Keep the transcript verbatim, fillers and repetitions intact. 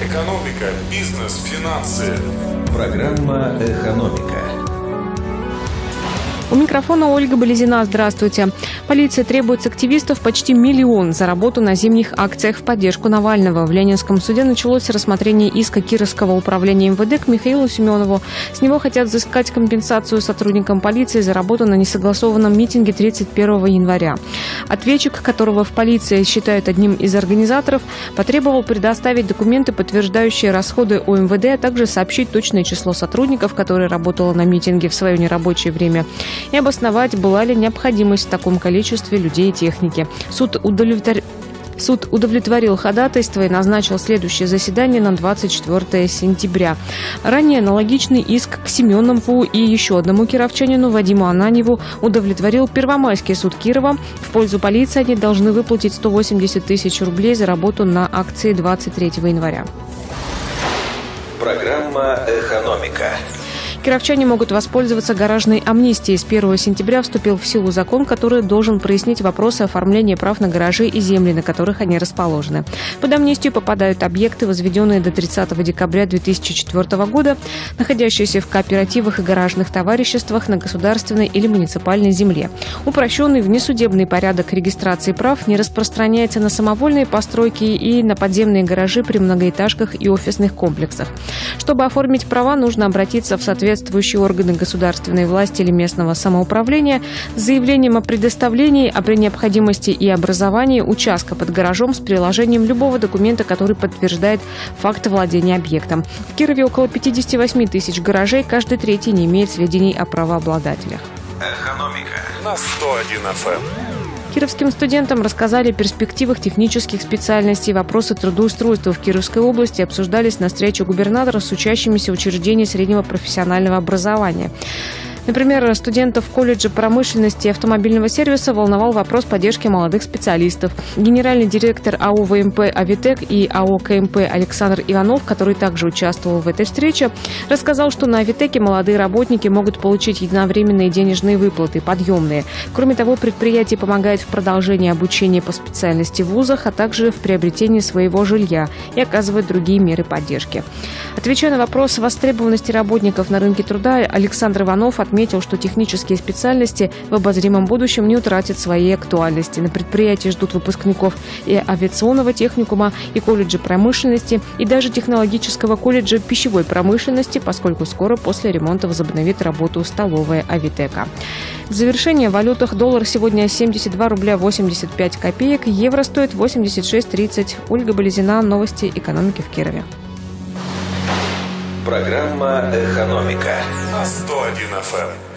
Экономика, бизнес, финансы. Программа «Экономика». У микрофона Ольга Болезина. Здравствуйте. Полиция требует с активистов почти миллион за работу на зимних акциях в поддержку Навального. В Ленинском суде началось рассмотрение иска Кировского управления эм вэ дэ к Михаилу Семенову. С него хотят взыскать компенсацию сотрудникам полиции за работу на несогласованном митинге тридцать первого января. Ответчик, которого в полиции считают одним из организаторов, потребовал предоставить документы, подтверждающие расходы у эм вэ дэ, а также сообщить точное число сотрудников, которые работало на митинге в свое нерабочее время, и обосновать, была ли необходимость в таком количестве людей и техники. Суд удовлетворил Суд удовлетворил ходатайство и назначил следующее заседание на двадцать четвёртое сентября. Ранее аналогичный иск к Семенову и еще одному кировчанину Вадиму Ананьеву удовлетворил Первомайский суд Кирова. В пользу полиции они должны выплатить сто восемьдесят тысяч рублей за работу на акции двадцать третьего января. Программа «Экономика». Кировчане могут воспользоваться гаражной амнистией. С первого сентября вступил в силу закон, который должен прояснить вопросы оформления прав на гаражи и земли, на которых они расположены. Под амнистию попадают объекты, возведенные до тридцатого декабря две тысячи четвёртого года, находящиеся в кооперативах и гаражных товариществах на государственной или муниципальной земле. Упрощенный внесудебный порядок регистрации прав не распространяется на самовольные постройки и на подземные гаражи при многоэтажках и офисных комплексах. Чтобы оформить права, нужно обратиться в соответствие соответствующие органы государственной власти или местного самоуправления с заявлением о предоставлении, а при необходимости и образовании участка под гаражом с приложением любого документа, который подтверждает факт владения объектом. В Кирове около пятьдесят восемь тысяч гаражей, каждый третий не имеет сведений о правообладателях. Экономика на сто один эф эм. Кировским студентам рассказали о перспективах технических специальностей. Вопросы трудоустройства в Кировской области обсуждались на встрече губернатора с учащимися учреждений среднего профессионального образования. Например, студентов колледжа промышленности и автомобильного сервиса волновал вопрос поддержки молодых специалистов. Генеральный директор а о вэ эм пэ «Авитек» и а о ка эм пэ Александр Иванов, который также участвовал в этой встрече, рассказал, что на «Авитеке» молодые работники могут получить единовременные денежные выплаты, подъемные. Кроме того, предприятие помогает в продолжении обучения по специальности в вузах, а также в приобретении своего жилья и оказывает другие меры поддержки. Отвечая на вопрос востребованности работников на рынке труда, Александр Иванов отметил, отметил, что технические специальности в обозримом будущем не утратят своей актуальности. На предприятии ждут выпускников и авиационного техникума, и колледжа промышленности, и даже технологического колледжа пищевой промышленности, поскольку скоро после ремонта возобновит работу столовая «Авитека». В завершение в валютах: доллар сегодня семьдесят два рубля восемьдесят пять копеек, евро стоит восемьдесят шесть тридцать. Ольга Болезина, новости экономики в Кирове. Программа «Экономика» на сто один эф эм.